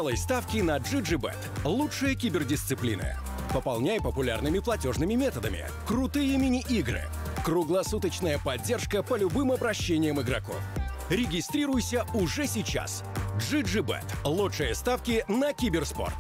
Делай ставки на GGBet. Лучшая кибердисциплина. Пополняй популярными платежными методами. Крутые мини-игры. Круглосуточная поддержка по любым обращениям игроков. Регистрируйся уже сейчас. GGBet. Лучшие ставки на киберспорт.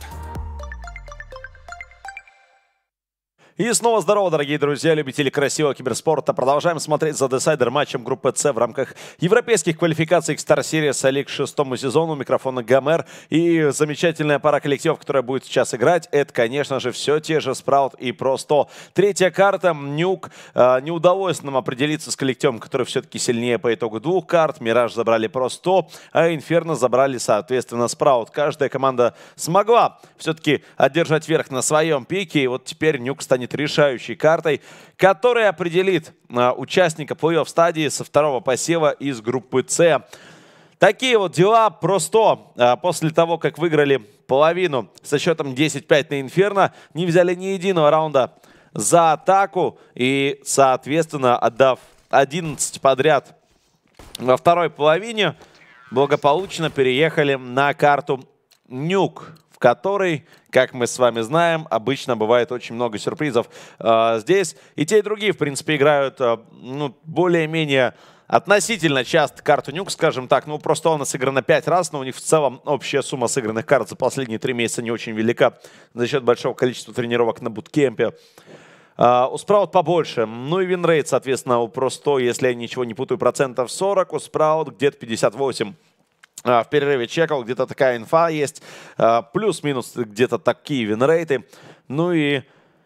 И снова здорово, дорогие друзья, любители красивого киберспорта. Продолжаем смотреть за десайдер матчем группы С в рамках европейских квалификаций к Star Series League к 6-му сезону. У микрофона Гомер. И замечательная пара коллективов, которая будет сейчас играть, это, конечно же, все те же Sprout и Pro100. Третья карта, Nuke. Не удалось нам определиться с коллективом, который все-таки сильнее по итогу двух карт. Мираж забрали Pro100, а Inferno забрали, соответственно, Sprout. Каждая команда смогла все-таки одержать верх на своем пике. И вот теперь Nuke станет решающей картой, которая определит участника плей-офф стадии со второго посева из группы С. Такие вот дела. Просто после того, как выиграли половину со счетом 10-5 на Инферно, не взяли ни единого раунда за атаку и, соответственно, отдав 11 подряд во второй половине, благополучно переехали на карту Nuke, в которой, как мы с вами знаем, обычно бывает очень много сюрпризов. Здесь и те, и другие, в принципе, играют более-менее относительно часто карту Nuke, скажем так. Ну, просто она сыграна 5 раз, но у них в целом общая сумма сыгранных карт за последние 3 месяца не очень велика за счет большого количества тренировок на буткемпе. У Sprout побольше. Ну и винрейт, соответственно, у Pro100, если я ничего не путаю, процентов 40, у Sprout где-то 58. В перерыве чекал, где-то такая инфа есть. Плюс-минус где-то такие винрейты. Ну и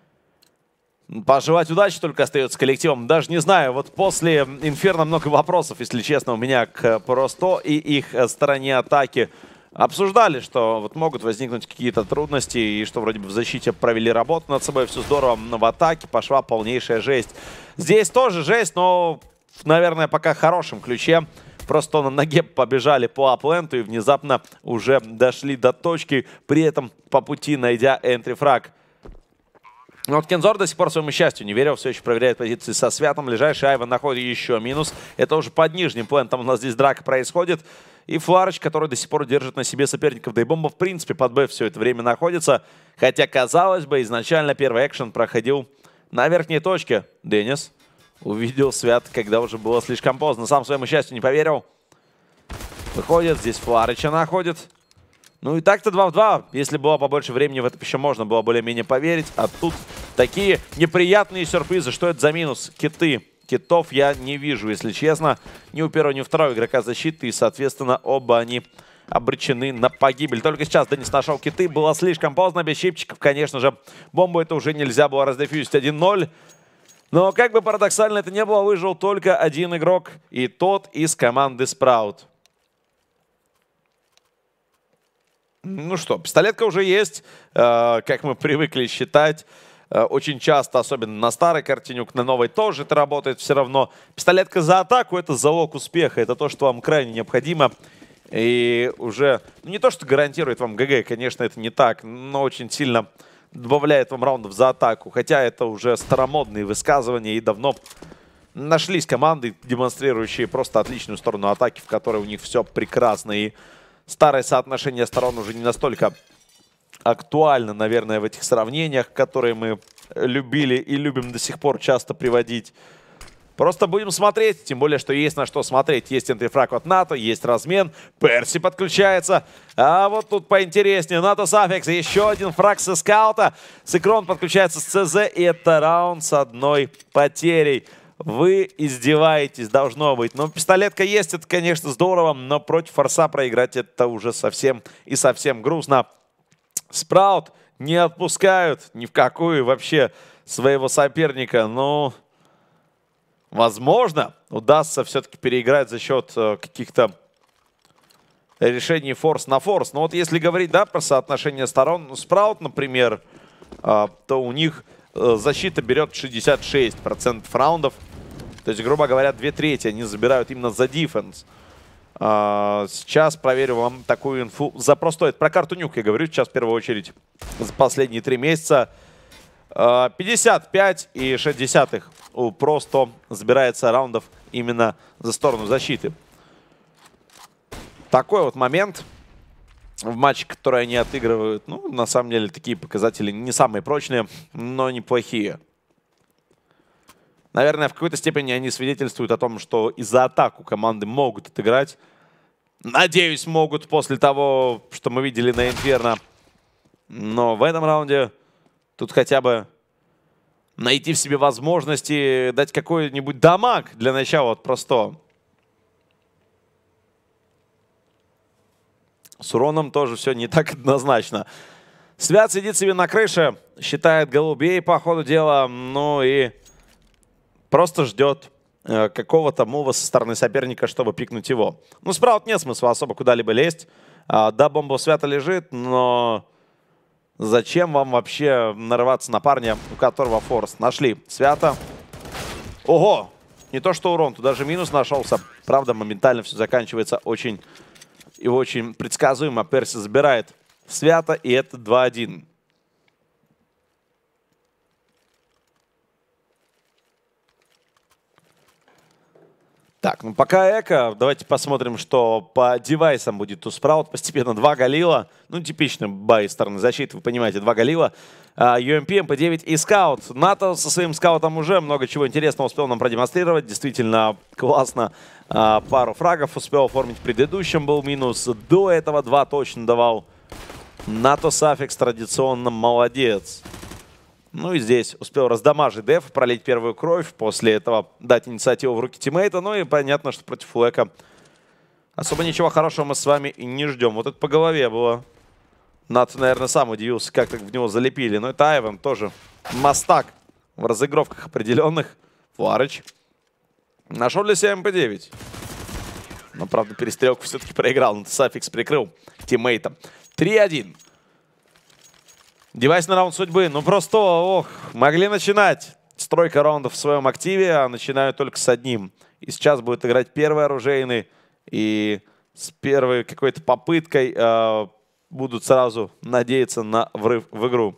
пожелать удачи только остается коллективом. Даже не знаю, вот после Инферно много вопросов, если честно, у меня к Pro100 и их стороне атаки. Обсуждали, что вот могут возникнуть какие-то трудности, и что вроде бы в защите провели работу над собой, все здорово, но в атаке пошла полнейшая жесть. Здесь тоже жесть, но, наверное, пока в хорошем ключе. Просто на ноге побежали по апленту и внезапно уже дошли до точки, при этом по пути найдя энтри-фраг. Но вот Кензор до сих пор своему счастью не верил, все еще проверяет позиции со Святом. Ближайший Айвен находит еще минус. Это уже под нижним плентом у нас здесь драка происходит. И Фларыч, который до сих пор держит на себе соперников. Да и Бомба, в принципе, под Б все это время находится. Хотя, казалось бы, изначально первый экшен проходил на верхней точке. Денис увидел Свят, когда уже было слишком поздно. Сам своему счастью не поверил. Выходит, здесь Фларыча находит. Ну и так-то 2 в 2. Если было побольше времени, в это еще можно было более-менее поверить. А тут такие неприятные сюрпризы. Что это за минус? Киты. Китов я не вижу, если честно. Ни у первого, ни у второго игрока защиты. И, соответственно, оба они обречены на погибель. Только сейчас Денис нашел киты. Было слишком поздно. Без щипчиков, конечно же. Бомбу это уже нельзя было раздефьюзить. 1-0. Но, как бы парадоксально это не было, выжил только один игрок. И тот из команды Sprout. Ну что, пистолетка уже есть, как мы привыкли считать. Очень часто, особенно на старой карте Nuke, на новой тоже это работает все равно. Пистолетка за атаку — это залог успеха, это то, что вам крайне необходимо. И уже, ну, не то, что гарантирует вам ГГ, конечно, это не так, но очень сильно добавляет вам раундов за атаку. Хотя это уже старомодные высказывания, и давно нашлись команды, демонстрирующие просто отличную сторону атаки, в которой у них все прекрасно. И старое соотношение сторон уже не настолько актуально, наверное, в этих сравнениях, которые мы любили и любим до сих пор часто приводить. Просто будем смотреть, тем более, что есть на что смотреть. Есть энтрифраг от НАТО, есть размен. Перси подключается. А вот тут поинтереснее. НАТО Сафикс, еще один фраг со скаута. Сикрон подключается с ЦЗ, и это раунд с одной потерей. Вы издеваетесь, должно быть. Но пистолетка есть, это, конечно, здорово, но против форса проиграть это уже совсем и совсем грустно. Sprout не отпускают ни в какую вообще своего соперника. Ну, возможно, удастся все-таки переиграть за счет каких-то решений форс на форс. Но вот если говорить, да, про соотношение сторон, Sprout, например, то у них защита берет 66% раундов. То есть, грубо говоря, 2/3 они забирают именно за дефенс. Сейчас проверю вам такую инфу за простой. Про карту Nuke я говорю сейчас в первую очередь. За последние 3 месяца 55,6 у Pro100 забирается раундов именно за сторону защиты. Такой вот момент. в матче, которые они отыгрывают. Ну, на самом деле, такие показатели не самые прочные, но неплохие. Наверное, в какой-то степени они свидетельствуют о том, что из-за атаку команды могут отыграть. Надеюсь, могут после того, что мы видели на Инферно. Но в этом раунде тут хотя бы найти в себе возможности дать какой-нибудь дамаг для начала. Вот просто. С уроном тоже все не так однозначно. Свят сидит себе на крыше, считает голубей по ходу дела, ну и просто ждет какого-то мува со стороны соперника, чтобы пикнуть его. Ну, Спраут нет смысла особо куда-либо лезть. Да, бомба у Свята лежит, но зачем вам вообще нарываться на парня, у которого форс? Нашли Свята. Ого! Не то что урон, тут даже минус нашелся. Правда, моментально все заканчивается очень и очень предсказуемо. Перси забирает Свята, и это 2-1. Так, ну пока эко, давайте посмотрим, что по девайсам будет у Спраут. Постепенно 2 Галила. Ну, типичный бай стороны защиты, вы понимаете, 2 Галила. UMP, MP9 и Скаут. НАТО со своим Скаутом уже много чего интересного успел нам продемонстрировать. Действительно классно. Пару фрагов успел оформить в предыдущем, был минус. До этого 2 точно давал. НАТО Саффикс традиционно молодец. Ну и здесь успел раздамажить деф, пролить первую кровь, после этого дать инициативу в руки тиммейта. Ну и понятно, что против Флэка особо ничего хорошего мы с вами и не ждем. Вот это по голове было. Нато, наверное, сам удивился, как так в него залепили. Но это Айвен тоже мастак в разыгровках определенных. Фларыч нашел для себя МП9. Но, правда, перестрелку все-таки проиграл. Но Саффикс прикрыл тиммейта. 3-1. Девайсный раунд судьбы. Ну просто, ох, могли начинать. Стройка раундов в своем активе, а начинают только с одним. И сейчас будет играть первый оружейный. И с первой какой-то попыткой будут сразу надеяться на врыв в игру.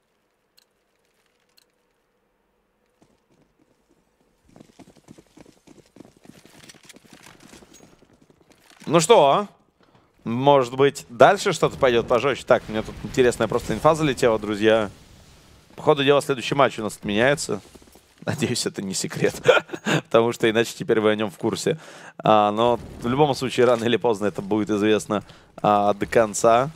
Ну что, может быть, дальше что-то пойдет пожестче. Так, у меня тут интересная просто инфа залетела, друзья. По ходу дела, следующий матч у нас отменяется. Надеюсь, это не секрет. Потому что иначе теперь вы о нем в курсе. Но в любом случае, рано или поздно это будет известно до конца.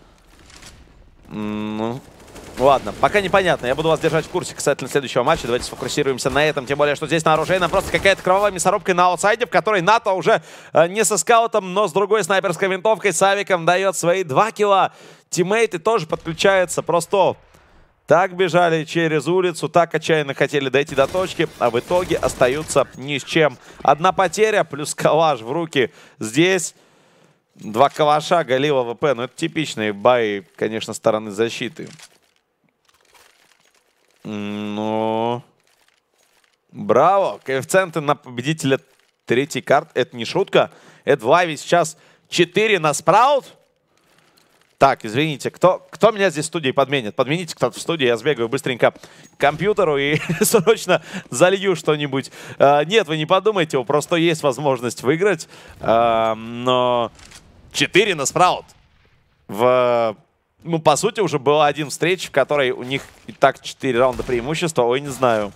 Ну, ладно, пока непонятно. Я буду вас держать в курсе касательно следующего матча. Давайте сфокусируемся на этом. Тем более, что здесь на оружейном просто какая-то кровавая мясорубка на аутсайде, в которой НАТО уже не со скаутом, но с другой снайперской винтовкой, с авиком дает свои 2 килла. Тиммейты тоже подключаются. Просто так бежали через улицу, так отчаянно хотели дойти до точки, а в итоге остаются ни с чем. 1 потеря плюс калаш в руки. Здесь 2 калаша, Галила ВП. Ну, это типичные баи, конечно, стороны защиты. Ну, браво. Коэффициенты на победителя 3-й карт. Это не шутка. Это в лайве сейчас 4 на Спраут. Так, извините, кто меня здесь в студии подменит? Подмените кто-то в студии, я сбегаю быстренько к компьютеру и срочно залью что-нибудь. Нет, вы не подумайте, просто есть возможность выиграть. Но 4 на Спраут. Ну, по сути, уже была 1 встреча, в которой у них и так 4 раунда преимущества. Ой, не знаю.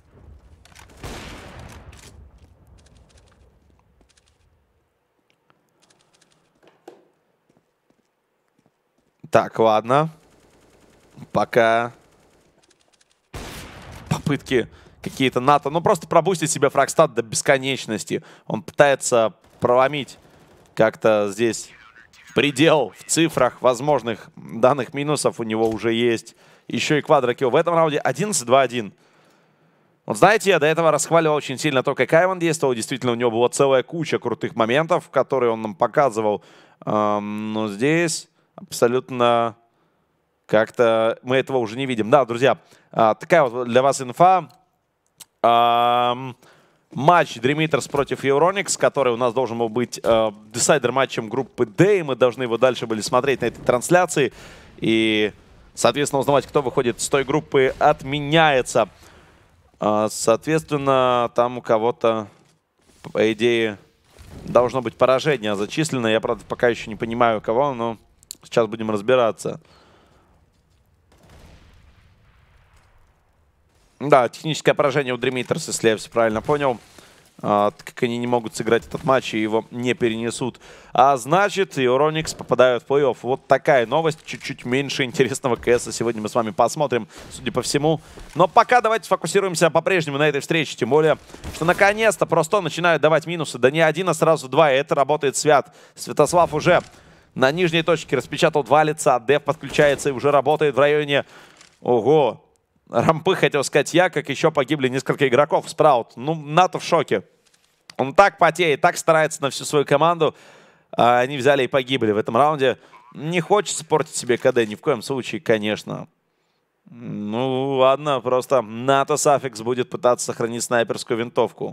Так, ладно. Пока попытки какие-то НАТО. Ну, просто пробустить себе фрагстат до бесконечности. Он пытается проломить как-то здесь предел в цифрах возможных данных минусов у него уже есть. Еще и квадрокилл. В этом раунде 11-2-1. Вот знаете, я до этого расхваливал очень сильно то, как Айвен действовал. Действительно, у него была целая куча крутых моментов, которые он нам показывал. Но здесь абсолютно как-то мы этого уже не видим. Да, друзья, такая вот для вас инфа. Матч Dream Eaters против Euronix, который у нас должен был быть десайдер матчем группы D. И мы должны его дальше были смотреть на этой трансляции. И, соответственно, узнавать, кто выходит с той группы, отменяется. Соответственно, там у кого-то, по идее, должно быть поражение зачислено. Я, правда, пока еще не понимаю, кого, но Сейчас будем разбираться. Да, техническое поражение у Dreammeters, если я все правильно понял. Как они не могут сыграть этот матч и его не перенесут. А значит, и Oronyx попадают в плей-офф. Вот такая новость. Чуть-чуть меньше интересного КСа сегодня мы с вами посмотрим, судя по всему. Но пока давайте сфокусируемся по-прежнему на этой встрече. Тем более, что наконец-то просто начинают давать минусы. Да не один, а сразу два. И это работает Свят. Святослав уже на нижней точке распечатал два лица. Дев подключается и уже работает в районе... Ого! Рампы, хотел сказать я, как еще погибли несколько игроков. Спраут, ну, НАТО в шоке. Он так потеет, так старается на всю свою команду. А они взяли и погибли в этом раунде. Не хочется портить себе КД, ни в коем случае, конечно. Ну, ладно, просто НАТО Саффикс будет пытаться сохранить снайперскую винтовку.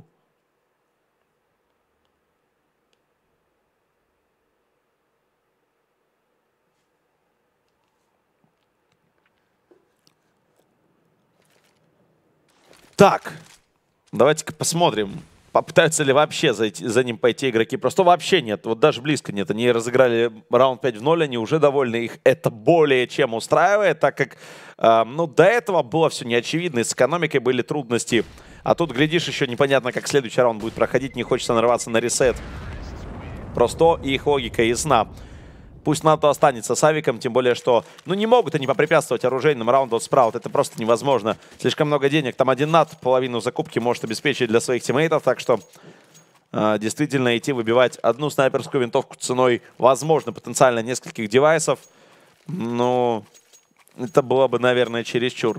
Так, давайте-ка посмотрим, попытаются ли вообще за ним пойти игроки. Просто вообще нет, вот даже близко нет. Они разыграли раунд 5 в 0, они уже довольны. Их это более чем устраивает, так как ну, до этого было все неочевидно. И с экономикой были трудности. А тут, глядишь, еще непонятно, как следующий раунд будет проходить. Не хочется нарваться на ресет. Просто их логика ясна. Пусть НАТО останется с Авиком, тем более, что ну, не могут они попрепятствовать оружейному раунду от Спраут. Это просто невозможно. Слишком много денег. Там один НАТО половину закупки может обеспечить для своих тиммейтов. Так что действительно идти выбивать одну снайперскую винтовку ценой, возможно, потенциально нескольких девайсов. Ну, это было бы, наверное, чересчур.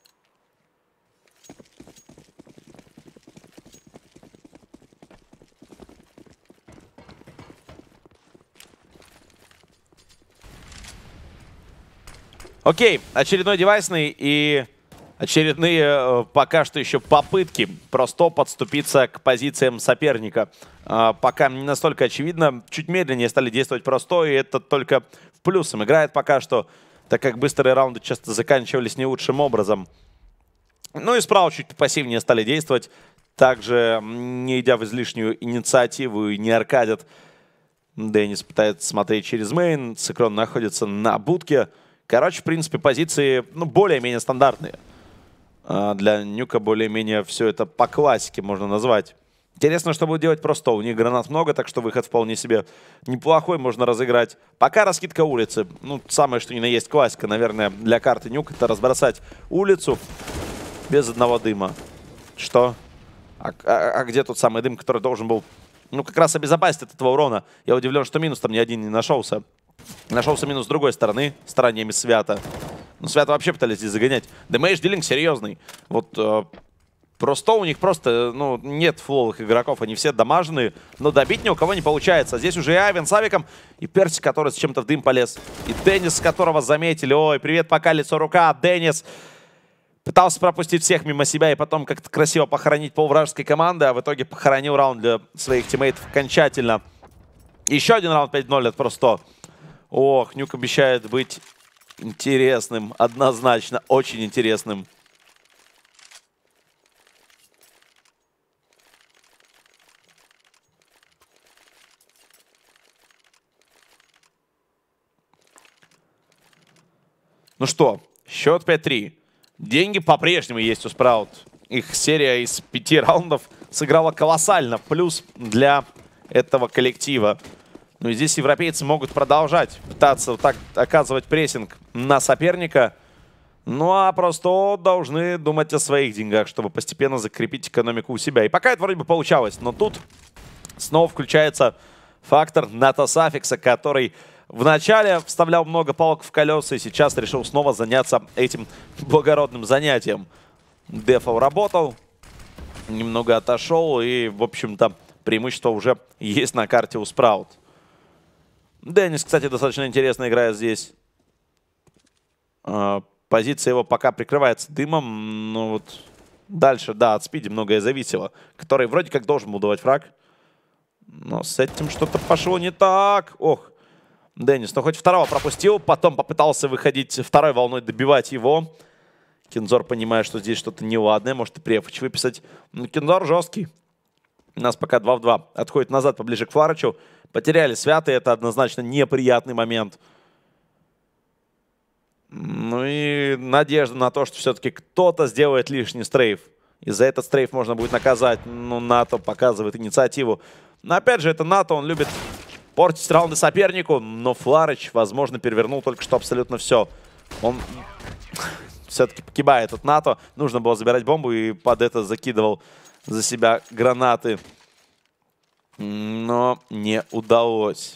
Окей, очередной девайсный и очередные пока что еще попытки просто подступиться к позициям соперника. Пока не настолько очевидно, чуть медленнее стали действовать просто, и это только в плюс им играет пока что, так как быстрые раунды часто заканчивались не лучшим образом. Ну и справа чуть пассивнее стали действовать, также не идя в излишнюю инициативу и не аркадят. Денис пытается смотреть через мейн, Цикрон находится на будке. Короче, в принципе, позиции ну, более-менее стандартные. Для Нюка более-менее все это по классике можно назвать. Интересно, что будет делать просто. У них гранат много, так что выход вполне себе неплохой, можно разыграть. Пока раскидка улицы. Ну, самое, что ни на есть классика, наверное, для карты Нюк. Это разбросать улицу без одного дыма. Что? А где тот самый дым, который должен был, ну, как раз обезопасить от этого урона? Я удивлен, что минус там ни один не нашелся. Нашелся минус с другой стороны, стараниями Свята. Ну, Свята вообще пытались здесь загонять. Дэмэдж-дилинг серьезный. Вот просто у них просто, ну, нет фловых игроков. Они все дамаженные, но добить ни у кого не получается. Здесь уже и Айвен с Авиком, и Перси, который с чем-то в дым полез. И Денис, которого заметили. Ой, привет, пока, лицо, рука. Денис пытался пропустить всех мимо себя и потом как-то красиво похоронить полвражеской команды, а в итоге похоронил раунд для своих тиммейтов окончательно. Еще один раунд 5-0 от просто. Ох, Нюк обещает быть интересным, однозначно, очень интересным. Ну что, счет 5-3. Деньги по-прежнему есть у Спраут. Их серия из 5 раундов сыграла колоссально. Плюс для этого коллектива. Ну и здесь европейцы могут продолжать пытаться вот так оказывать прессинг на соперника. Ну а просто должны думать о своих деньгах, чтобы постепенно закрепить экономику у себя. И пока это вроде бы получалось. Но тут снова включается фактор НАТО Саффикса, который вначале вставлял много палок в колеса и сейчас решил снова заняться этим благородным занятием. Дефол работал, немного отошел и, в общем-то, преимущество уже есть на карте у Спраут. Денис, кстати, достаточно интересно играет здесь. Позиция его пока прикрывается дымом. Но вот дальше, да, от Спиди многое зависело. Который вроде как должен был давать фраг. Но с этим что-то пошло не так. Ох, Денис, ну хоть второго пропустил. Потом попытался выходить второй волной, добивать его. Кинзор, понимая, что здесь что-то неладное, может и префач выписать. Но Кинзор жесткий. У нас пока 2 в 2. Отходит назад поближе к Фларычу. Потеряли Святый, это однозначно неприятный момент. Ну и надежда на то, что все-таки кто-то сделает лишний стрейф. И за этот стрейф можно будет наказать. Ну, НАТО показывает инициативу. Но опять же, это НАТО, он любит портить раунды сопернику. Но Фларыч, возможно, перевернул только что абсолютно все. Он все-таки погибает от НАТО. Нужно было забирать бомбу и под это закидывал за себя гранаты. Но не удалось.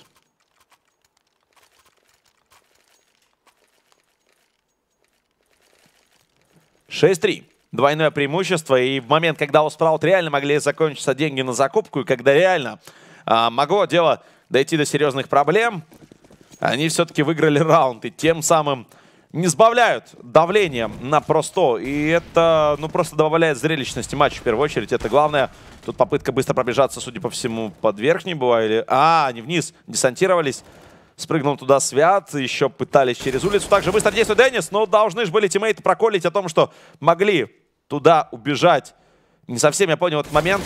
(6-3). Двойное преимущество. И в момент, когда у Спраут реально могли закончиться деньги на закупку, и когда реально могло дело дойти до серьезных проблем, они все-таки выиграли раунд. И тем самым не сбавляют давление на Просто. И это, ну, просто добавляет зрелищности матча в первую очередь. Это главное. Тут попытка быстро пробежаться, судя по всему, под верхней была. Или... они вниз десантировались. Спрыгнул туда Свят. Еще пытались через улицу. Также быстро действует Денис. Но должны же были тиммейты проколить о том, что могли туда убежать. Не совсем я понял этот момент.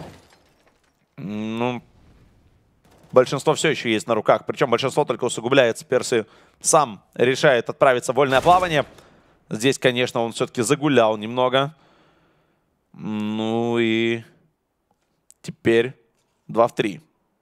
Ну, большинство все еще есть на руках. Причем большинство только усугубляется. Перси сам решает отправиться в вольное плавание. Здесь, конечно, он все-таки загулял немного. Ну и теперь 2-3.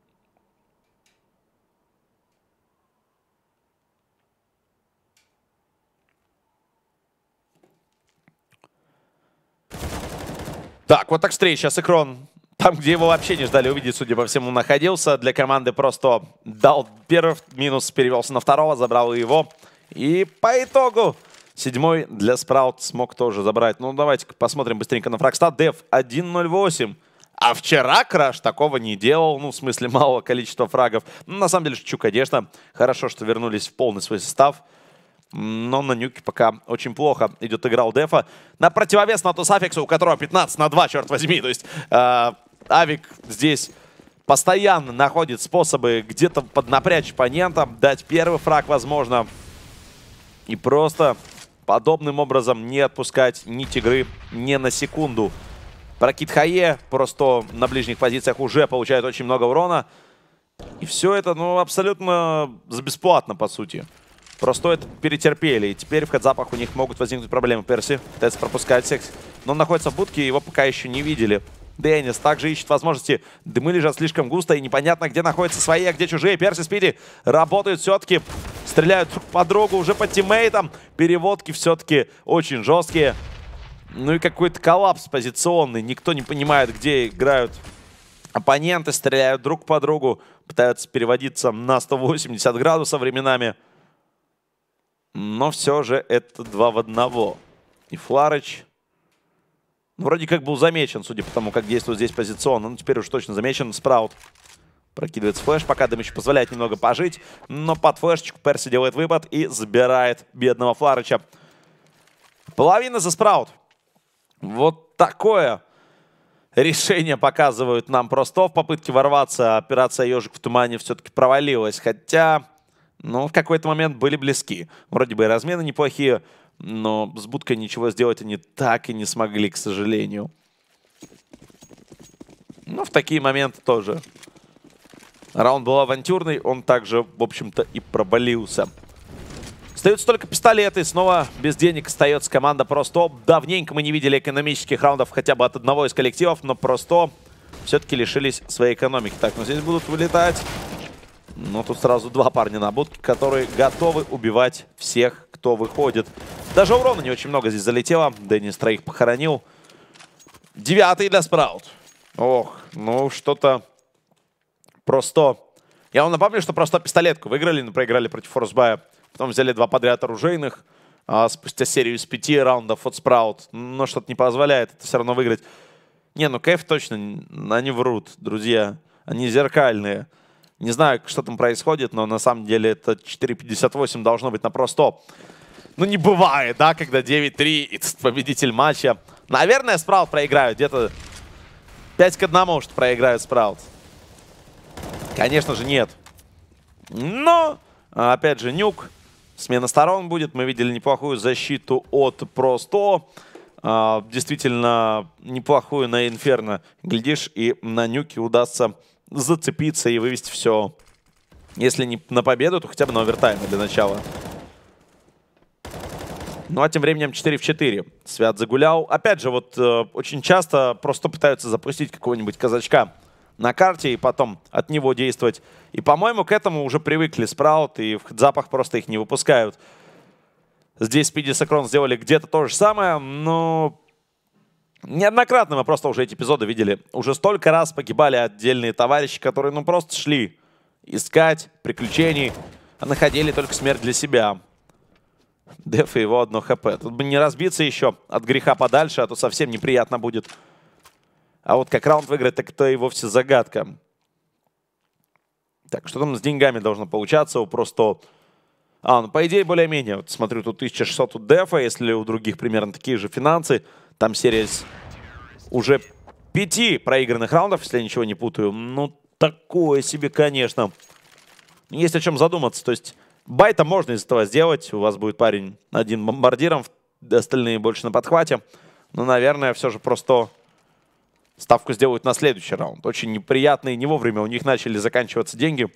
Так, вот так встреча. Сикрон, там, где его вообще не ждали увидеть, судя по всему, находился. Для команды просто дал первый минус, перевелся на второго, забрал его. И по итогу 7-й для Спраут смог тоже забрать. Ну, давайте посмотрим быстренько на фрагстат. Дев 1-0-8. А вчера Краш такого не делал. Ну, в смысле, малого количества фрагов. Ну, на самом деле, шучу, конечно. Хорошо, что вернулись в полный свой состав. Но на нюке пока очень плохо идет игра у Дефа. На противовес Нату Саффиксу, у которого 15-2, черт возьми. То есть Авик здесь постоянно находит способы где-то поднапрячь оппонента, дать первый фраг, возможно. И просто подобным образом не отпускать нить игры ни на секунду. Прокид Хае просто на ближних позициях уже получает очень много урона. И все это, ну, абсолютно бесплатно, по сути. Просто это перетерпели. И теперь в хедзапах у них могут возникнуть проблемы. Перси пытается пропускать всех. Но он находится в будке, его пока еще не видели. Денис также ищет возможности. Дымы лежат слишком густо, и непонятно, где находятся свои, а где чужие. Перси, Спиди работают все-таки. Стреляют друг по другу, уже по тиммейтам. Переводки все-таки очень жесткие. Ну и какой-то коллапс позиционный. Никто не понимает, где играют оппоненты. Стреляют друг по другу. Пытаются переводиться на 180 градусов временами. Но все же это 2 в 1. И Фларыч вроде как был замечен, судя по тому, как действует здесь позиционно. Ну, теперь уж точно замечен. Спраут прокидывает флеш. Пока дым еще позволяет немного пожить. Но под флешечку Перси делает выпад и забирает бедного Фларыча. Половина за Спраут. Вот такое решение показывают нам просто в попытке ворваться. Операция «Ежик в тумане» все-таки провалилась. Хотя... ну, в какой-то момент были близки. Вроде бы и размены неплохие, но с будкой ничего сделать они так и не смогли, к сожалению. Но в такие моменты тоже. Раунд был авантюрный, он также, в общем-то, и провалился. Остаются только пистолеты. Снова без денег остается команда Просто. Давненько мы не видели экономических раундов хотя бы от одного из коллективов, но Просто все-таки лишились своей экономики. Так, ну здесь будут вылетать. Но тут сразу два парня на будке, которые готовы убивать всех, кто выходит. Даже урона не очень много здесь залетело. Денис троих похоронил. 9-й для Спраут. Ох, ну что-то Просто. Я вам напомню, что Просто пистолетку выиграли, но проиграли против Форсбая. Потом взяли 2 подряд оружейных. Спустя серию из 5 раундов от Спраут. Но что-то не позволяет это все равно выиграть. Не, ну КФ точно, они врут, друзья. Они зеркальные. Не знаю, что там происходит, но на самом деле это 4.58 должно быть на Просто. Ну, не бывает, да, когда 9-3 и победитель матча. Наверное, Спраут проиграют. Где-то 5-1, что проиграют Спраут. Конечно же, нет. Но, опять же, нюк. Смена сторон будет. Мы видели неплохую защиту от Просто. Действительно, неплохую на Инферно. Глядишь, и на нюке удастся зацепиться и вывести все. Если не на победу, то хотя бы на овертайм для начала. Ну а тем временем 4 в 4. Свят загулял. Опять же, вот очень часто просто пытаются запустить какого-нибудь казачка на карте и потом от него действовать. И, по-моему, к этому уже привыкли Спраут, и в запах просто их не выпускают. Здесь Speedy Sakrón сделали где-то то же самое, но неоднократно мы просто уже эти эпизоды видели. Уже столько раз погибали отдельные товарищи, которые ну просто шли искать приключений, а находили только смерть для себя. Деф и его 1 хп. Тут бы не разбиться еще от греха подальше, а то совсем неприятно будет. А вот как раунд выиграть, так это и вовсе загадка. Так, что там с деньгами должно получаться у просто... ну по идее более-менее. Вот смотрю, тут 1600 у Дефа, если у других примерно такие же финансы. Там серия уже 5 проигранных раундов, если я ничего не путаю. Ну, такое себе, конечно. Есть о чем задуматься. То есть байта можно из этого сделать. У вас будет парень один бомбардиром, остальные больше на подхвате. Но, наверное, все же просто... ставку сделают на следующий раунд. Очень неприятно и не вовремя у них начали заканчиваться деньги.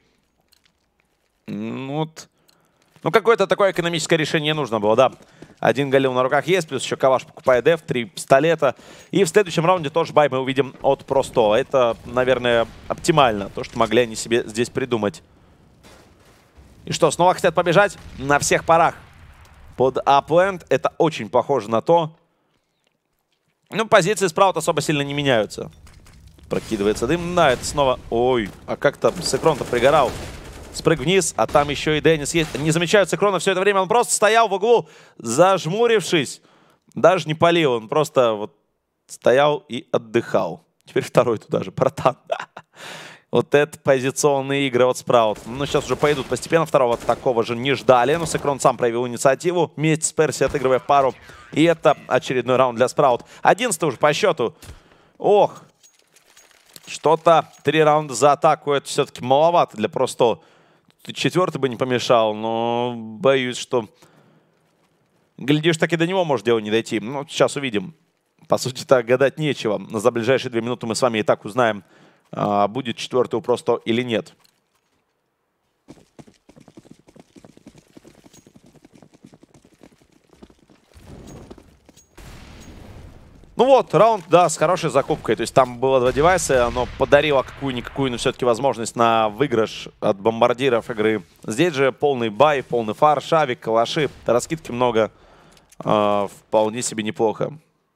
Ну, какое-то такое экономическое решение нужно было, да. 1 галил на руках есть, плюс еще Калаш покупает Деф, 3 пистолета. И в следующем раунде тоже бай мы увидим от Просто. Это, наверное, оптимально, то, что могли они себе здесь придумать. И что, снова хотят побежать? На всех парах. Под апленд это очень похоже на то. Ну, позиции Спраут особо сильно не меняются. Прокидывается дым. Да, это снова... Ой, а как там Sakrón-то пригорал. Спрыг вниз, а там еще и Деннис есть. Не замечают Sakrón все это время. Он просто стоял в углу, зажмурившись. Даже не палил. Он просто вот стоял и отдыхал. Теперь второй туда же, братан. Вот это позиционные игры от Спраут. Ну, сейчас уже пойдут постепенно. Второго такого же не ждали. Но Sakrón сам проявил инициативу. Вместе с Перси отыгрывая пару. И это очередной раунд для Спраут. 11-й уже по счету. Ох. Что-то 3 раунда за атаку. Это все-таки маловато для Просто. 4-й бы не помешал. Но боюсь, что... глядишь, так и до него может дело не дойти. Ну, сейчас увидим. По сути, так гадать нечего. За ближайшие 2 минуты мы с вами и так узнаем, будет 4-й у Просто или нет. Ну вот, раунд, да, с хорошей закупкой. То есть там было 2 девайса, оно подарило какую-никакую, но все-таки возможность на выигрыш от бомбардиров игры. Здесь же полный бай, полный фар, шавик, калаши, раскидки много. Вполне себе неплохо.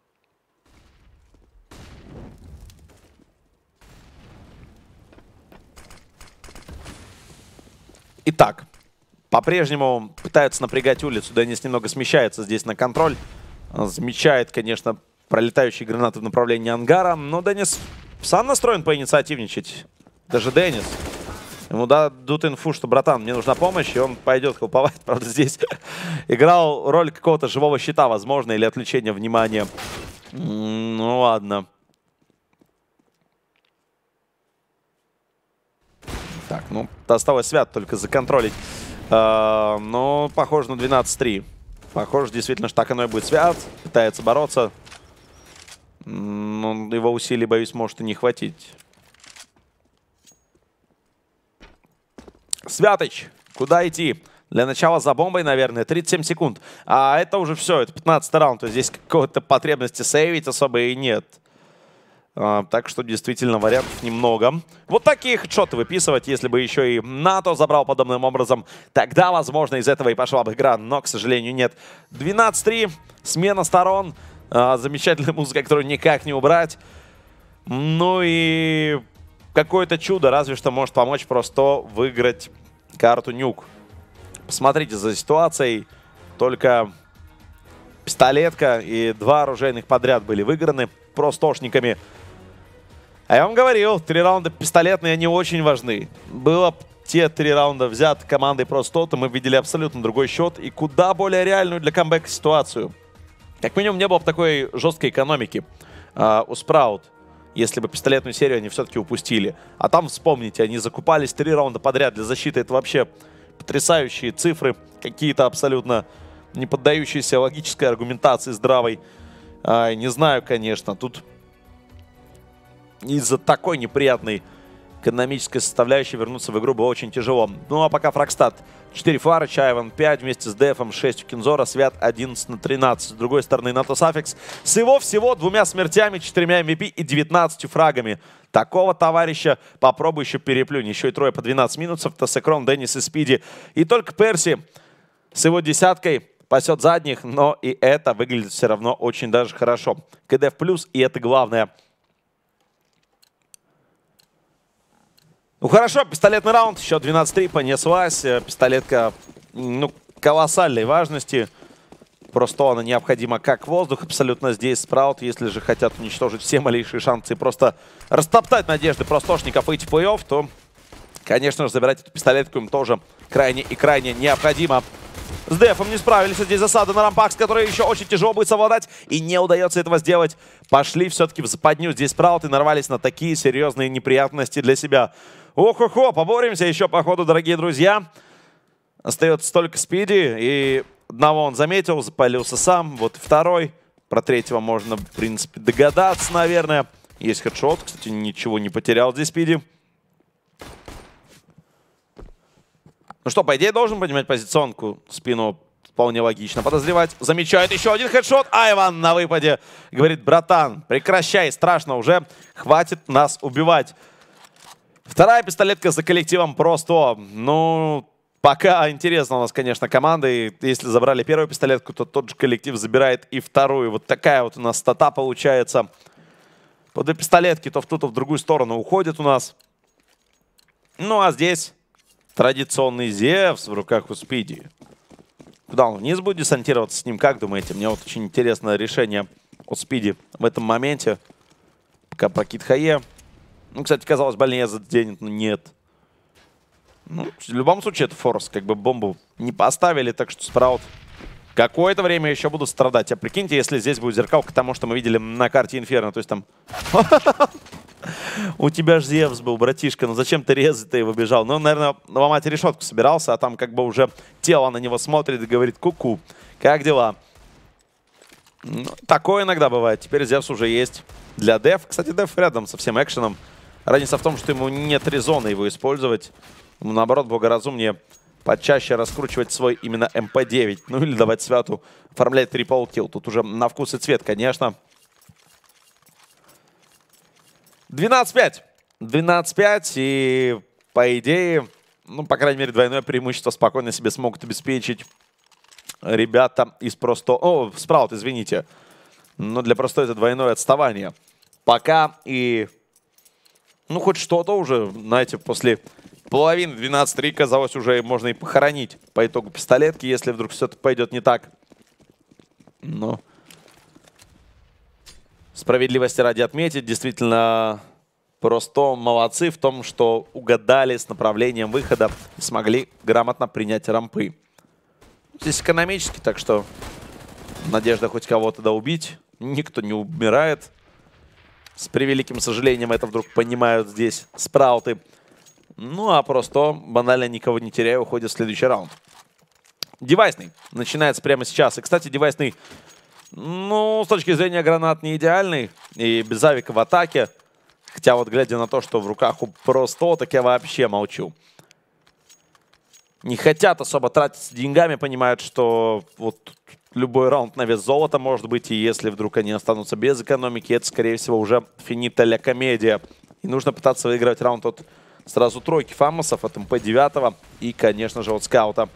Итак, по-прежнему пытаются напрягать улицу. Деннис немного смещается здесь на контроль. Замечает, конечно, пролетающие гранаты в направлении ангара. Но Деннис сам настроен поинициативничать. Даже Деннис. Ему дадут инфу, что, братан, мне нужна помощь, и он пойдет хелповать. Правда, здесь играл роль какого-то живого щита, возможно, или отвлечения внимания. Ну ладно. Так, ну, осталось Свят только законтролить. Но похоже на 12-3. Похоже, действительно, что так оно и будет. Свят пытается бороться. Но его усилий, боюсь, может и не хватить. Святыч, куда идти? Для начала за бомбой, наверное, 37 секунд. А это уже все, это 15-й раунд. То есть здесь какой-то потребности сейвить особо и нет. Так что действительно вариантов немного. Вот такие хедшоты выписывать, если бы еще и НАТО забрал подобным образом, тогда, возможно, из этого и пошла бы игра, но, к сожалению, нет. 12-3, смена сторон, замечательная музыка, которую никак не убрать. Ну и какое-то чудо, разве что может помочь просто выиграть карту Нюк. Посмотрите за ситуацией, только пистолетка и 2 оружейных подряд были выиграны простошниками. А я вам говорил, 3 раунда пистолетные, они очень важны. Было те 3 раунда взяты командой просто, то мы видели абсолютно другой счет и куда более реальную для камбэка ситуацию. Как минимум не было бы такой жесткой экономики у Спраут, если бы пистолетную серию они все-таки упустили. А там, вспомните, они закупались 3 раунда подряд для защиты. Это вообще потрясающие цифры, какие-то абсолютно не поддающиеся логической аргументации здравой. Не знаю, конечно, тут из-за такой неприятной экономической составляющей вернуться в игру было очень тяжело. Ну а пока Фрагстат 4 Фарыч, Айван 5 вместе с Дефом, 6 у Кинзора, Свят 11 на 13. С другой стороны, Натус Аффикс с его всего 2 смертями, 4 MVP и 19 фрагами. Такого товарища попробуй еще переплюнь. Еще и трое по 12 минусов. Тесекрон, Деннис и Спиди. И только Перси с его десяткой пасет задних, но и это выглядит все равно очень даже хорошо. КД в плюс, и это главное. Ну хорошо, пистолетный раунд, еще 12-3, понеслась. Пистолетка, ну, колоссальной важности. Просто она необходима как воздух абсолютно здесь. Спраут, если же хотят уничтожить все малейшие шансы и просто растоптать надежды простошников и плей-офф, то, конечно же, забирать эту пистолетку им тоже крайне и крайне необходимо. С Дефом не справились. Здесь засада на рампах, с которой еще очень тяжело будет совладать. И не удается этого сделать. Пошли все-таки в западню здесь Спраут и нарвались на такие серьезные неприятности для себя. Ох-охо, поборемся еще по ходу, дорогие друзья. Остается только Спиди. И одного он заметил, запалился сам. Вот второй. Про третьего можно, в принципе, догадаться, наверное. Есть хедшот. Кстати, ничего не потерял здесь Спиди. Ну что, по идее, должен понимать позиционку. Спину вполне логично подозревать. Замечает еще один хедшот. Айван на выпаде. Говорит: братан, прекращай, страшно уже. Хватит нас убивать. Вторая пистолетка за коллективом просто. Ну, пока интересно у нас, конечно, команда. И если забрали первую пистолетку, то тот же коллектив забирает и вторую. Вот такая вот у нас стата получается. По 2 пистолетки то в ту, то в другую сторону уходит у нас. Ну, а здесь традиционный Зевс в руках у Спиди. Куда он вниз будет десантироваться с ним? Как думаете? Мне вот очень интересное решение от Спиди в этом моменте. Пока прокид Хае. Ну, кстати, казалось, больнее заденет, но нет. Ну, в любом случае, это форс. Как бы бомбу не поставили, так что Спраут какое-то время еще будут страдать. А прикиньте, если здесь будет зеркалка тому, что мы видели на карте Инферно. То есть там... У тебя же Зевс был, братишка. Ну зачем ты резать-то его бежал? Ну, наверное, ломать решетку собирался, а там как бы уже тело на него смотрит и говорит: ку-ку, как дела? Ну, такое иногда бывает. Теперь Зевс уже есть для Деф. Кстати, Деф рядом со всем экшеном. Разница в том, что ему нет резона его использовать. Ему, наоборот, благоразумнее почаще раскручивать свой именно МП-9. Ну или давать Святу оформлять трипл килл. Тут уже на вкус и цвет, конечно. 12-5. 12-5. И, по идее, ну, по крайней мере, двойное преимущество спокойно себе смогут обеспечить ребята из просто... О, Спраут, извините. Но для просто это двойное отставание. Пока и... Ну, хоть что-то уже, знаете, после половины 12-3, казалось, уже можно и похоронить по итогу пистолетки, если вдруг все-таки пойдет не так. Но... Справедливости ради отметить, действительно, просто молодцы в том, что угадали с направлением выхода и смогли грамотно принять рампы. Здесь экономически, так что надежда хоть кого-то доубить. Никто не умирает. С превеликим сожалением это вдруг понимают здесь Спрауты. Ну а просто банально никого не теряя, уходит в следующий раунд. Девайсный начинается прямо сейчас. И, кстати, девайсный... Ну, с точки зрения гранат не идеальный. И без авика в атаке. Хотя вот глядя на то, что в руках у просто, так я вообще молчу. Не хотят особо тратиться деньгами. Понимают, что вот любой раунд на вес золота может быть. И если вдруг они останутся без экономики, это, скорее всего, уже финита ля комедия. И нужно пытаться выиграть раунд от сразу тройки фамосов, от МП-9 и, конечно же, от скаута.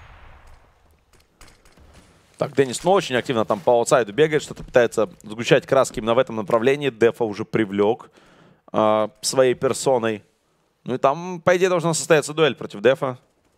Так, Деннис, ну, очень активно там по аутсайду бегает, что-то пытается сгущать краски именно в этом направлении. Дефа уже привлек своей персоной. Ну и там, по идее, должна состояться дуэль против Дефа.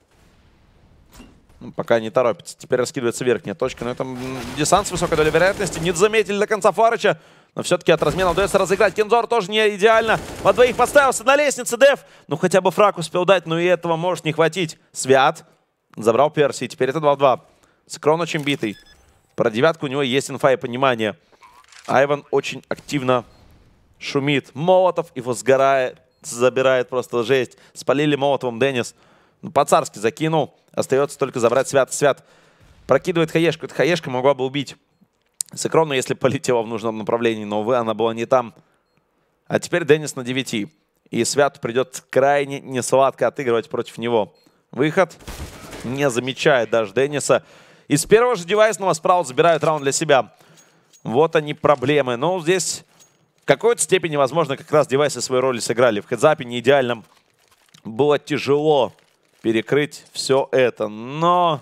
Ну, пока не торопится. Теперь раскидывается верхняя точка. Но это десант с высокой долей вероятности. Не заметили до конца Фарыча. Но все-таки от размена удается разыграть. Кинзор тоже не идеально. Во двоих поставился на лестнице Деф. Ну, хотя бы фраг успел дать, но и этого может не хватить. Свят забрал Перси. Теперь это 2 в 2. Скрон очень битый. Про девятку у него есть инфа и понимание. Айван очень активно шумит. Молотов его сгорает, забирает просто жесть. Спалили Молотовым Деннис. Ну, по-царски закинул. Остается только забрать Свят. Свят прокидывает хаешку. Эта хаешка могла бы убить Секрона, если полетела в нужном направлении. Но, увы, она была не там. А теперь Деннис на 9. И Святу придется крайне несладко отыгрывать против него. Выход. Не замечает даже Денниса. И с первого же девайсного Спраут забирают раунд для себя. Вот они проблемы. Но здесь в какой-то степени, возможно, как раз девайсы свою роль сыграли. В хедзапе не идеальном было тяжело перекрыть все это. Но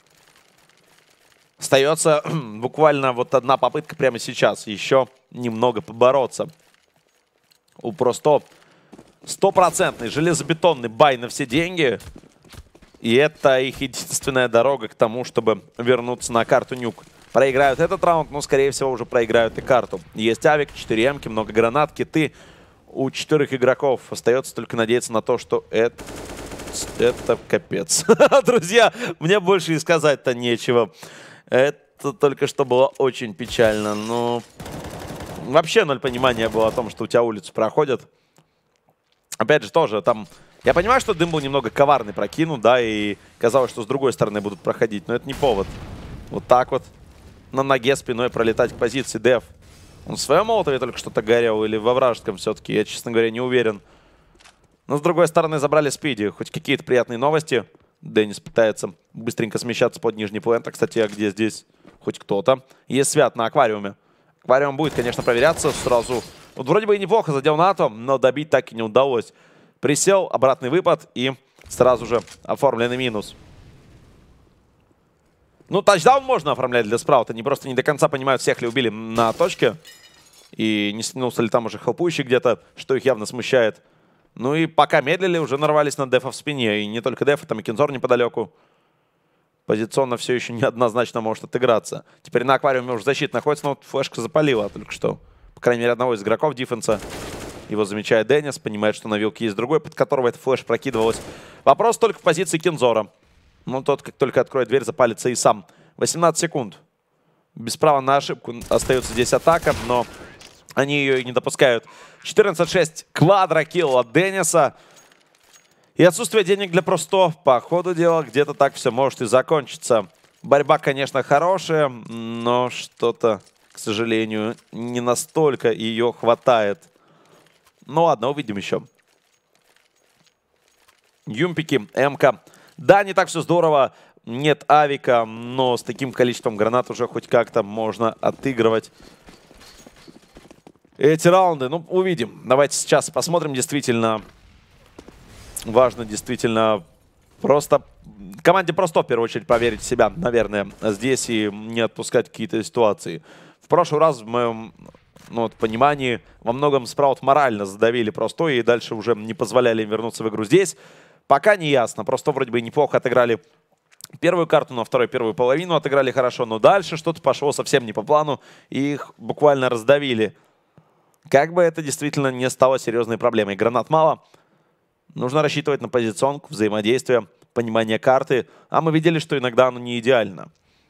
остается буквально вот одна попытка прямо сейчас. Еще немного побороться. У просто стопроцентный железобетонный бай на все деньги. И это их единственная дорога к тому, чтобы вернуться на карту Нюк. Проиграют этот раунд, но, скорее всего, уже проиграют и карту. Есть авик, 4 эмки, много гранат, киты. У 4 игроков остается только надеяться на то, что это капец. Друзья, мне больше и сказать-то нечего. Это только что было очень печально. Ну, вообще ноль понимания было о том, что у тебя улицу проходят. Опять же, тоже там... Я понимаю, что дым был немного коварный прокинут, да, и казалось, что с другой стороны будут проходить, но это не повод. Вот так вот на ноге спиной пролетать к позиции Дев. Он в своем молотове только что-то горел или во вражеском все-таки, я, честно говоря, не уверен. Но с другой стороны забрали Спиди. Хоть какие-то приятные новости. Деннис пытается быстренько смещаться под нижний плент. А, кстати, а где здесь хоть кто-то? Есть Свят на аквариуме. Аквариум будет, конечно, проверяться сразу. Вот вроде бы и неплохо задел НАТО, но добить так и не удалось. Присел, обратный выпад и сразу же оформленный минус. Ну, тачдаун можно оформлять для Спраута. Они просто не до конца понимают, всех ли убили на точке. И не снялся ли там уже хелпующий где-то, что их явно смущает. Ну и пока медлили, уже нарвались на Дефа в спине. И не только Дефа, там и Кинзор неподалеку. Позиционно все еще неоднозначно может отыграться. Теперь на аквариуме уже защита находится, но вот флешка запалила только что. По крайней мере, одного из игроков дефенса. Его замечает Деннис, понимает, что на вилке есть другой, под которого эта флеш прокидывалась. Вопрос только в позиции Кинзора. Ну, тот, как только откроет дверь, запалится и сам. 18 секунд. Без права на ошибку остается здесь атака, но они ее и не допускают. 14-6. Квадрокилл от Денниса. И отсутствие денег для Просто. По ходу дела, где-то так все может и закончиться. Борьба, конечно, хорошая, но что-то, к сожалению, не настолько ее хватает. Ну ладно, увидим еще. Юмпики, МК. Да, не так все здорово. Нет авика, но с таким количеством гранат уже хоть как-то можно отыгрывать эти раунды. Ну, увидим. Давайте сейчас посмотрим. Действительно важно, действительно просто... Команде просто в первую очередь поверить в себя, наверное, здесь и не отпускать какие-то ситуации. В прошлый раз, в моем понимании, во многом Спраут морально задавили Просто и дальше уже не позволяли им вернуться в игру. Здесь пока не ясно. Просто вроде бы неплохо отыграли первую карту, на второй первую половину отыграли хорошо, но дальше что-то пошло совсем не по плану, и их буквально раздавили. Как бы это действительно не стало серьезной проблемой. Гранат мало. Нужно рассчитывать на позиционку, взаимодействие, понимание карты. А мы видели, что иногда оно не идеально.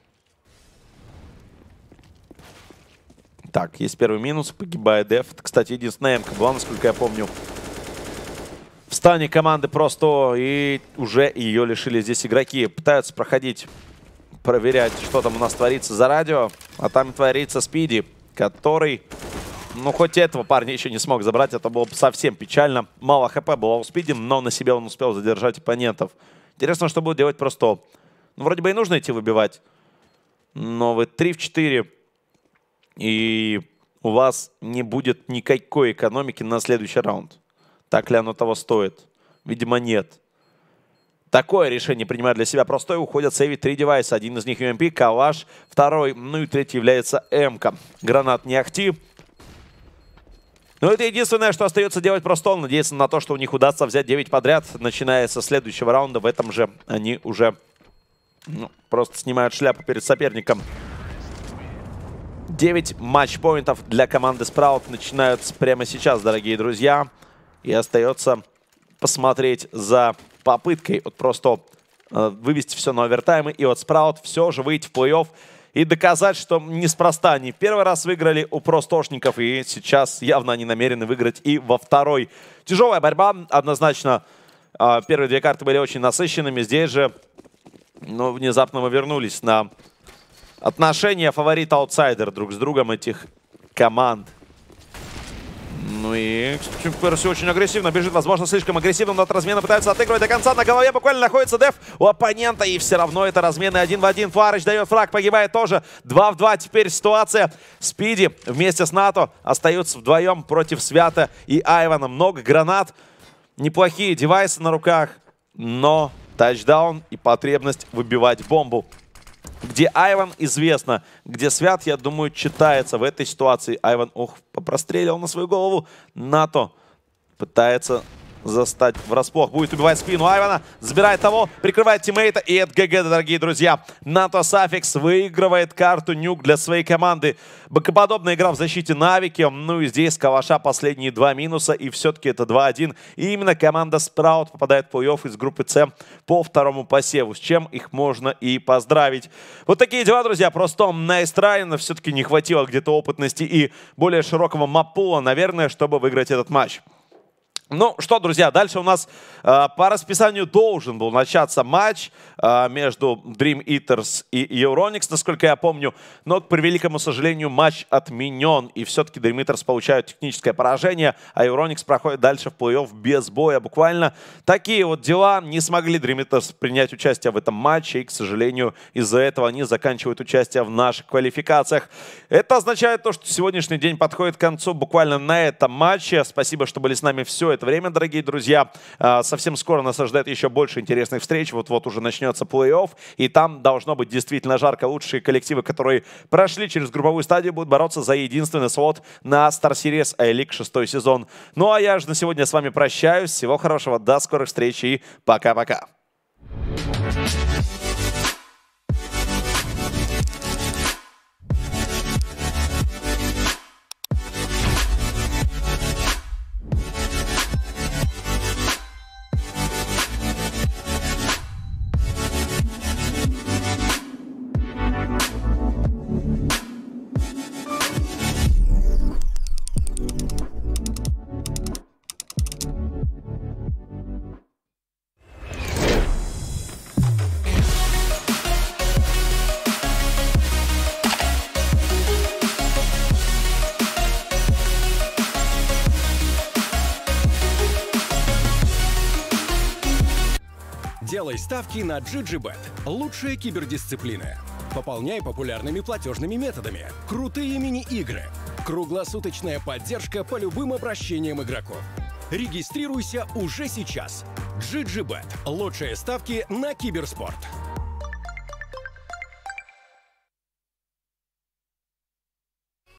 Так, есть первый минус. Погибает Деф. Это, кстати, единственная эмка была, насколько я помню, в стане команды Просто. И уже ее лишили здесь игроки. Пытаются проходить, проверять, что там у нас творится за радио. А там творится Спиди, который... Ну, хоть этого парня еще не смог забрать, это было бы совсем печально. Мало хп было у Спиди, но на себе он успел задержать оппонентов. Интересно, что будет делать Просто. Ну, вроде бы и нужно идти выбивать. Но вы 3 в 4. И у вас не будет никакой экономики на следующий раунд. Так ли оно того стоит? Видимо, нет. Такое решение принимают для себя Просто и уходят сейвить 3 девайса. Один из них UMP, Калаш, второй, ну и третий является МК. Гранат не ахти. Но это единственное, что остается делать Просто. Он надеется на то, что у них удастся взять 9 подряд, начиная со следующего раунда. В этом же они уже просто снимают шляпу перед соперником. 9 матчпоинтов для команды Спраут начинаются прямо сейчас, дорогие друзья. И остается посмотреть за попыткой от Просто вывести все на овертаймы. И от Спраут все же выйти в плей-офф. И доказать, что неспроста они в первый раз выиграли у Простошников. И сейчас явно они намерены выиграть и во второй. Тяжелая борьба. Однозначно, первые 2 карты были очень насыщенными. Здесь же, внезапно мы вернулись на отношения фаворит-аутсайдер друг с другом этих команд. Ну и Перси очень агрессивно бежит, возможно, слишком агрессивно, но от размена пытается отыгрывать до конца. На голове буквально находится деф у оппонента, и все равно это размены 1 в 1. Фарыч дает фраг, погибает тоже. 2 в 2 теперь ситуация. Спиди вместе с НАТО остаются вдвоем против Свята и Айвана. Много гранат, неплохие девайсы на руках, но тачдаун и потребность выбивать бомбу. Где Айван, известно. Где Свят, я думаю, читается в этой ситуации. Айван, ох, попростреливал на свою голову. НАТО пытается застать врасплох. Будет убивать спину Айвана. Забирает того, прикрывает тиммейта. И это ГГ, дорогие друзья. НАТО Саффикс выигрывает карту нюк для своей команды. Бокоподобная игра в защите Навики. Ну и здесь Калаша последние 2 минуса. И все-таки это 2-1. И именно команда Спраут попадает в плей-офф из группы С по второму посеву. С чем их можно и поздравить. Вот такие дела, друзья. Просто nice try, но все-таки не хватило где-то опытности и более широкого маппула, наверное, чтобы выиграть этот матч. Ну что, друзья, дальше у нас по расписанию должен был начаться матч между Dream Eaters и Euronics, насколько я помню. Но, к превеликому сожалению, матч отменен. И все-таки Dream Eaters получают техническое поражение, а Euronics проходит дальше в плей-офф без боя. Буквально такие вот дела. Не смогли Dream Eaters принять участие в этом матче. И, к сожалению, из-за этого они заканчивают участие в наших квалификациях. Это означает то, что сегодняшний день подходит к концу буквально на этом матче. Спасибо, что были с нами все это время, дорогие друзья. Совсем скоро нас ожидает еще больше интересных встреч. Вот-вот уже начнется плей-офф, и там должно быть действительно жарко. Лучшие коллективы, которые прошли через групповую стадию, будут бороться за единственный слот на Star Series A-League 6 сезон. Ну а я же на сегодня с вами прощаюсь. Всего хорошего, до скорых встреч и пока-пока. Делай ставки на GGBet. Лучшие кибердисциплины. Пополняй популярными платежными методами. Крутые мини-игры. Круглосуточная поддержка по любым обращениям игроков. Регистрируйся уже сейчас. GGBet. Лучшие ставки на киберспорт.